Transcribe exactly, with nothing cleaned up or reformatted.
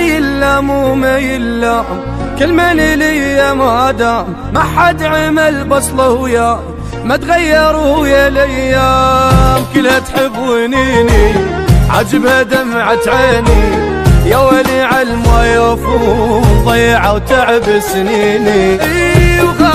ميل لا مو ميل لا، كل من لي ما دام ما حد عمل بصله وياي، ما تغير ويا الايام كلها تحبونيني، عجبها دمعة عيني، يا ويلي عالما يوفون ضيعوا تعب سنيني.